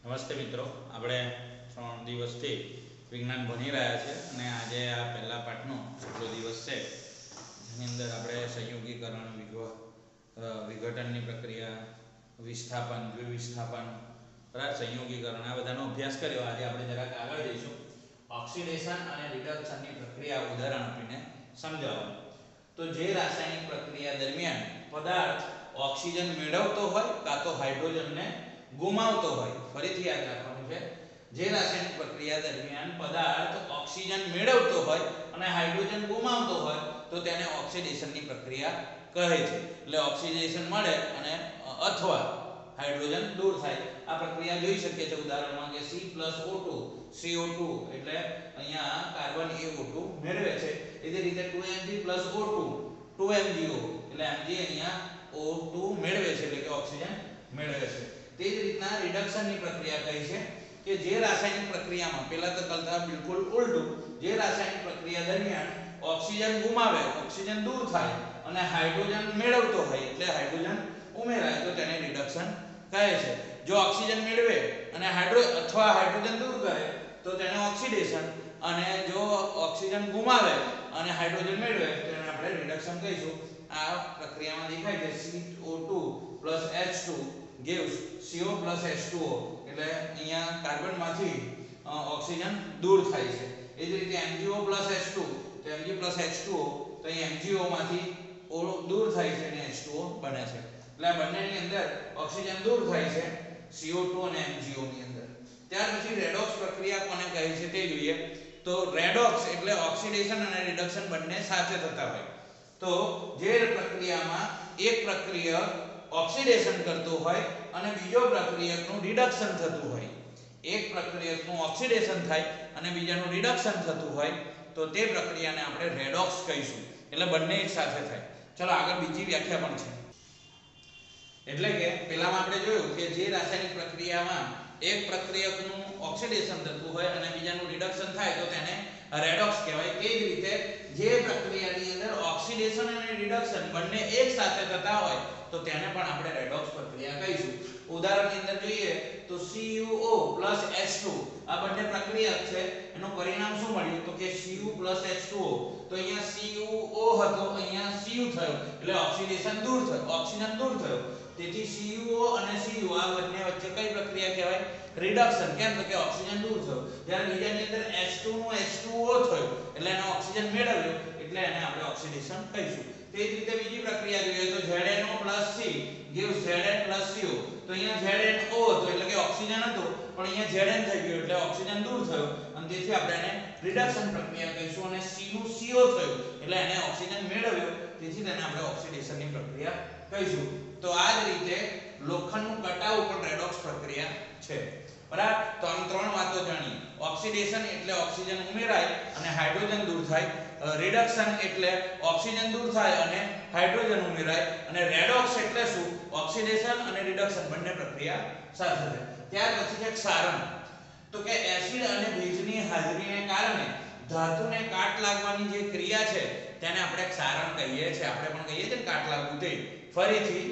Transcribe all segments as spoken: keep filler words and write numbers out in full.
નમસ્તે મિત્રો, આપણે ત્રણ દિવસથી વિજ્ઞાન ભણી રહ્યા છે અને આજે આ પહેલા પાઠનો છેલ્લો દિવસ છે, જેની અંદર આપણે સંયોગીકરણ, વિઘટનની પ્રક્રિયા, વિસ્થાપન, દ્વિવિસ્થાપન, બરાબર સંયોગીકરણ આ બધાનો અભ્યાસ કર્યો. આજે આપણે જરાક આગળ જઈશું. ઓક્સિડેશન અને રિડક્શનની પ્રક્રિયા ઉદાહરણ આપીને સમજાવવાનું. તો જે રાસાયણિક પ્રક્રિયા દરમિયાન પદાર્થ ઓક્સિજન મેળવતો હોય કાં તો હાઇડ્રોજનને ગુમાવતો હોય. ફરીથી યાદ રાખવાનું છે, જે રાસાયણિક પ્રક્રિયા દરમિયાન પદાર્થ ઓક્સિજન મેળવતો હોય અને હાઇડ્રોજન ગુમાવતો હોય તો તેને ઓક્સિડેશનની પ્રક્રિયા કહે છે. એટલે ઓક્સિડેશન મળે અને અથવા હાઇડ્રોજન દૂર થાય. આ પ્રક્રિયા જોઈ શકીએ છીએ ઉદાહરણમાં કે C plus O two C O two એટલે અહીંયા કાર્બન એ ઓ ટુ મેળવે છે. એ જ રીતે two M G plus O two two M G O એટલે Mg અહીંયા ઓ ટુ મેળવે છે, એટલે કે ઓક્સિજન મેળવે છે. તે જ રીતના રિડક્શનની પ્રક્રિયા કહી છે કે જે રાસાયણિક પ્રક્રિયામાં પહેલા તો કરતા બિલકુલ ઉલટું, જે રાસાયણિક પ્રક્રિયા દરમિયાન ઓક્સિજન ગુમાવે, ઓક્સિજન દૂર થાય અને હાઇડ્રોજન મેળવતો હોય એટલે હાઇડ્રોજન ઉમેરાય તો તેને રિડક્શન કહે છે. જો ઓક્સિજન મેળવે અને હાઇડ્રો અથવા હાઇડ્રોજન દૂર કરે તો તેને ઓક્સિડેશન, અને જો ઓક્સિજન ગુમાવે અને હાઇડ્રોજન મેળવે તો તેને આપણે રિડક્શન કહીશું. આ પ્રક્રિયામાં દેખાય છે C O two plus H two gives C O plus H two O એટલે અહીંયા કાર્બનમાંથી ઓક્સિજન દૂર થાય છે. એ જ રીતે M G O plus H two તો M G plus H two O તો અહીં એમ જી ઓ માંથી O દૂર થાય છે અને એચ ટુ ઓ બને છે. એટલે આ બંનેની અંદર ઓક્સિજન દૂર થાય છે સી ઓ ટુ અને એમ જી ઓ ની અંદર. ત્યાર પછી રેડોક્સ પ્રક્રિયા કોને કહે છે તે જોઈએ. તો રેડોક્સ એટલે ઓક્સિડેશન અને રિડક્શન બંને સાથે થતા હોય. તો જે પ્રક્રિયામાં એક પ્રક્રિયક ઓક્સિડેશન કરતો હોય અને બીજો પ્રક્રિયકનું રિડક્શન થતું હોય, એક પ્રક્રિયકનું ઓક્સિડેશન થાય અને બીજાનું રિડક્શન થતું હોય તો તે પ્રક્રિયાને આપણે રેડોક્સ કહીશું. એટલે બંને એક સાથે થાય. ચલો આગળ બીજી વ્યાખ્યા પણ છે. એટલે કે પહેલામાં આપણે જોયું કે જે રાસાયણિક પ્રક્રિયામાં એક પ્રક્રિયકનું ઓક્સિડેશન થતું હોય અને બીજાનું રિડક્શન થાય તો તેને રેડોક્સ કહેવાય. તે જ રીતે જે પ્રક્રિયાની અંદર ઓક્સિડેશન અને રિડક્શન બંને એક સાથે થતા હોય તો તેને પણ આપણે રેડોક્સ પ્રક્રિયા કહીશું. ઉદાહરણની અંદર જોઈએ તો C U O plus H two આ બંને પ્રક્રિયા છે. એનું પરિણામ શું મળ્યું તો કે C U plus H two O. તો અહીંયા સી યુ ઓ હતો, અહીંયા સી યુ થયો એટલે ઓક્સિડેશન દૂર થયો, ઓક્સિજન દૂર થયો. તેથી સી યુ ઓ અને સી યુ આ બંને વચ્ચે કઈ પ્રક્રિયા કહેવાય? રિડક્શન. કેમ તો કે ઓક્સિજન દૂર થયો. જ્યારે બીજાની અંદર એચ ટુ નું એચ ટુ ઓ થયો એટલે એને ઓક્સિજન મેળવ્યો એટલે એને આપણે ઓક્સિડેશન કહીશું. તે જ રીતે બીજી પ્રક્રિયા જોઈએ તો Z N O plus C gives Z N plus C O. તો અહીંયા ઝેડ એન ઓ હતો એટલે કે ઓક્સિજન હતો, પણ અહીંયા ઝેડ એન થઈ ગયો એટલે ઓક્સિજન દૂર થયો અને તેથી આપણે એને રિડક્શન પ્રક્રિયા કહીશું. અને સી નું સી ઓ થયું એટલે એને ઓક્સિજન મેળવ્યો, તેથી તેને આપણે ઓક્સિડેશનની પ્રક્રિયા કહીશું. તો આ જ રીતે લોખંડનું કટાવ પણ રેડોક્સ પ્રક્રિયા છે. બરાબર. તો આમ ત્રણ વાતો જાણી. ઓક્સિડેશન એટલે ઓક્સિજન ઉમેરાય અને હાઇડ્રોજન દૂર થાય. રિડક્શન એટલે ઓક્સિજન દૂર થાય અને હાઇડ્રોજન ઉમેરાય. અને રેડોક્સ એટલે શું? ઓક્સિડેશન અને રિડક્શન બંને પ્રક્રિયા સાથે થાય. ત્યાર પછી છે ક્ષારણ. તો કે એસિડ અને ભેજની હાજરીને કારણે ધાતુને કાટ લાગવાની જે ક્રિયા છે તેને આપણે ક્ષારણ કહીએ છીએ. આપણે પણ કહીએ છીએ કાટ લાગવું તે. ફરીથી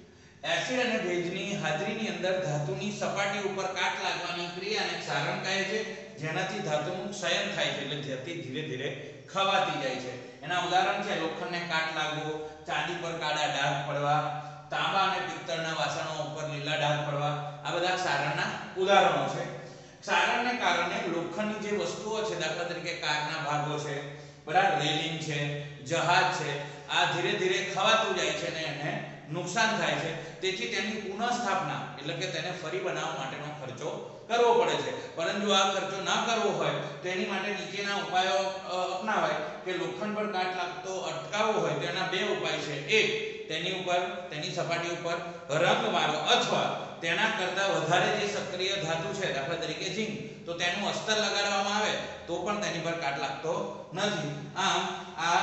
એસિડ અને ભેજની હાજરીની અંદર ધાતુની સપાટી ઉપર કાટ લાગવાની ક્રિયાને ક્ષારણ કહે છે, જેનાથી ધાતુનું ક્ષયન થાય છે એટલે ધાતુ ધીરે ધીરે ખવાતી જાય છે. એના ઉદાહરણ છે લોખંડને કાટ લાગવો, ચાંદી પર કાળા ડાઘ પડવા, તાંબા અને પિત્તળના વાસણો ઉપર લીલા ડાઘ પડવા. આ બધા ક્ષારણના ઉદાહરણો છે. ક્ષારણને કારણે લોખંડની જે વસ્તુઓ છે, દાખલા તરીકે કારના ભાગો છે, બરાબર, રેલિંગ છે, જહાજ છે, આ ધીરે ધીરે ખવાતું જાય છે અને એને નુકસાન થાય છે. તેથી તેની પુનઃસ્થાપના એટલે કે તેને ફરી બનાવવા માટેનો ખર્ચો કરવો પડે છે. પરંતુ આ ખર્ચો ના કરવો હોય તો એની માટે નીચેના ઉપાયો અપનાવાય. કે લોખંડ પર કાટ લાગતો અટકાવવો હોય તો એના બે ઉપાય છે. એક, તેની ઉપર તેની સપાટી ઉપર રંગ મારો અથવા તેના કરતા વધારે જે સક્રિય ધાતુ છે, દાખલા તરીકે ઝીંક, તો તેનું અસ્તર લગાડવામાં આવે તો પણ તેની પર કાટ લાગતો નથી. આમ આ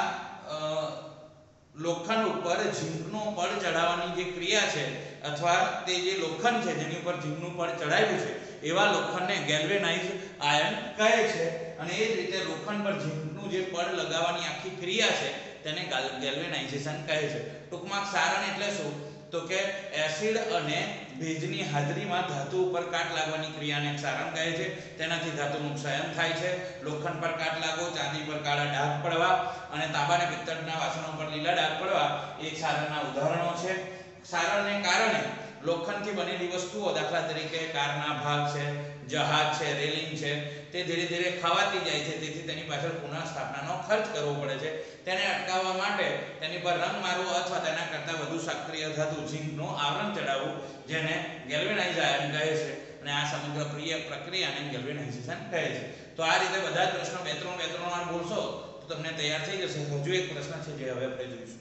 લોખંડ ઉપર ઝીંકનું પડ ચડાવવાની જે ક્રિયા છે અથવા તે જે લોખંડ છે જેની ઉપર ઝીંકનું પડ ચડાવ્યું છે એવા લોખંડને ગેલ્વેનાઇઝ આયર્ન કહે છે. અને એ જ રીતે લોખંડ પર ઝીંકનું જે પડ લગાવવાની આખી ક્રિયા છે તેને ગેલ્વેનાઇઝેશન કહે છે. ટૂંકમાં ક્ષારણ એટલે શું? તો કે એસિડ અને ભેજની હાજરીમાં ધાતુ ઉપર કાટ લાગવાની ક્રિયાને ક્ષારણ કહે છે. તેનાથી ધાતુનું ક્ષયન થાય છે. લોખંડ પર કાટ લાગવો, ચાંદી પર કાળા ડાઘ પડવા અને તાંબા અને પિત્તળના વાસણો પર લીલા ડાઘ પડવા એ ક્ષારણના ઉદાહરણો છે. ક્ષારણને કારણે લોખંડથી બનેલી વસ્તુઓ, દાખલા તરીકે કારના ભાગ છે, જહાજ છે, રેલિંગ છે, તે ધીરે ધીરે ખવાતી જાય છે. તેથી તેની પાછળ પુનઃસ્થાપનાનો ખર્ચ કરવો પડે છે. તેને અટકાવવા માટે તેની પર રંગ મારવો અથવા તેના કરતાં વધુ સક્રિય ધાતુ ઝીંકનું આવરણ ચડાવવું, જેને ગેલ્વેનાઇઝેશન કહે છે. અને આ સમગ્ર પ્રક્રિયાને ગેલ્વેનાઇઝેશન કહે છે. તો આ રીતે બધા જ પ્રશ્નો બે ત્રણ બે ત્રણ વાર બોલશો તો તમને તૈયાર થઈ જશે. હજુ એક પ્રશ્ન છે જે હવે આપણે જોઈશું.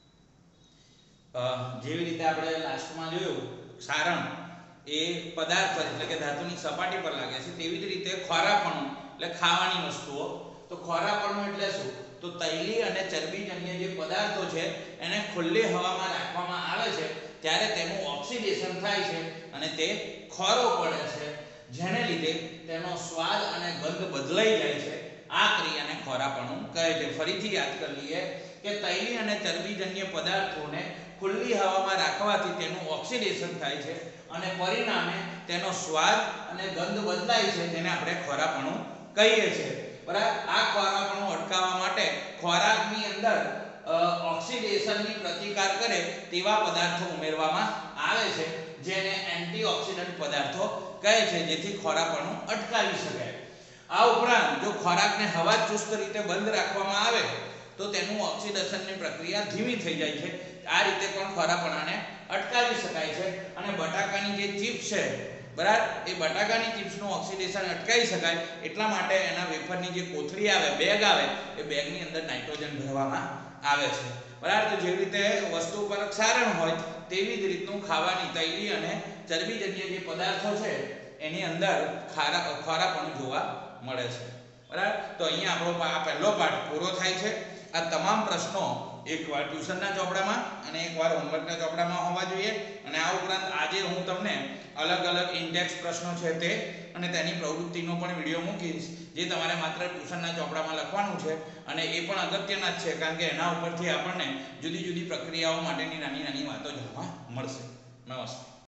જેવી રીતે આપણે લાસ્ટમાં જોયું, ક્ષારણ એ પદાર્થ એટલે કે ધાતુની સપાટી પર લાગે છે, તેવી જ રીતે ખોરાપણું એટલે ખાવાની વસ્તુઓ. તો ખોરાપણું એટલે શું? તો તૈલી અને ચરબીજન્ય જે પદાર્થો છે એને ખુલ્લી હવામાં રાખવામાં આવે છે ત્યારે તેનું ઓક્સિડેશન થાય છે અને તે ખોરો પડે છે, જેને લીધે તેનો સ્વાદ અને ગંધ બદલાઈ જાય છે. આ ક્રિયાને ખોરાપણું કહે છે. ફરીથી યાદ કરી લઈએ કે તૈલી અને ચરબીજન્ય પદાર્થોને ખુલ્લી હવામાં રાખવાથી તેનું ઓક્સિડેશન થાય છે અને પરિણામે તેનો સ્વાદ અને ગંધ બદલાય છે, તેને આપણે ખોરાપણું કહીએ છીએ. બરાબર. આ ખોરાપણું અટકાવવા માટે ખોરાકની અંદર ઓક્સિડેશનની પ્રતિકાર કરે તેવા પદાર્થો ઉમેરવામાં આવે છે, જેને એન્ટીઓક્સિડન્ટ પદાર્થો કહે છે, જેથી ખોરાપણું અટકાવી શકાય. આ ઉપરાંત જો ખોરાકને હવા ચુસ્ત રીતે બંધ રાખવામાં આવે તો તેનું ઓક્સિડેશનની પ્રક્રિયા ધીમી થઈ જાય છે. આ રીતે પણ ખોરાપણાને અટકાવી શકાય છે. અને બટાકાની જે ચિપ્સ છે, બરાબર, એ બટાકાની ચિપ્સનું ઓક્સિડેશન અટકાવી શકાય એટલા માટે એના વેફરની જે કોથળી આવે, બેગ આવે, એ બેગની અંદર નાઇટ્રોજન ભરવામાં આવે છે. બરાબર. તો જેવી રીતે વસ્તુ પર ક્ષારણ હોય તેવી જ રીતનું ખાવાની તૈલી અને ચરબીજન્ય જે પદાર્થો છે એની અંદર ખારા ખોરાપણું જોવા મળે છે. બરાબર. તો અહીંયા આપણો આ પહેલો પાઠ પૂરો થાય છે. આ તમામ પ્રશ્નો એકવાર ટ્યુશનના ચોપડામાં અને એકવાર હોમવર્કના ચોપડામાં હોવા જોઈએ. અને આ ઉપરાંત આજે હું તમને અલગ અલગ ઇન્ડેક્સ પ્રશ્નો છે તે અને તેની પ્રવૃત્તિનો પણ વિડીયો મૂકીશ, જે તમારે માત્ર ટ્યુશનના ચોપડામાં લખવાનું છે. અને એ પણ અગત્યના જ છે, કારણ કે એના ઉપરથી આપણને જુદી જુદી પ્રક્રિયાઓ માટેની નાની નાની વાતો જાણવા મળશે. નમસ્તે.